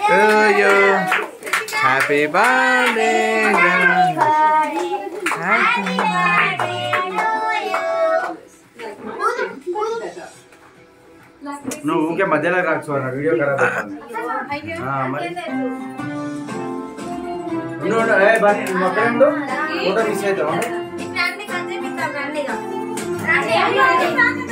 to you. Happy birthday. Happy birthday to you. నువ్వు ఊకే మధ్యలో రాచ్చు అన్న వీడియో ఖరాబ్ అవుతుంది. ఫోటో మిస్ అవుతాం.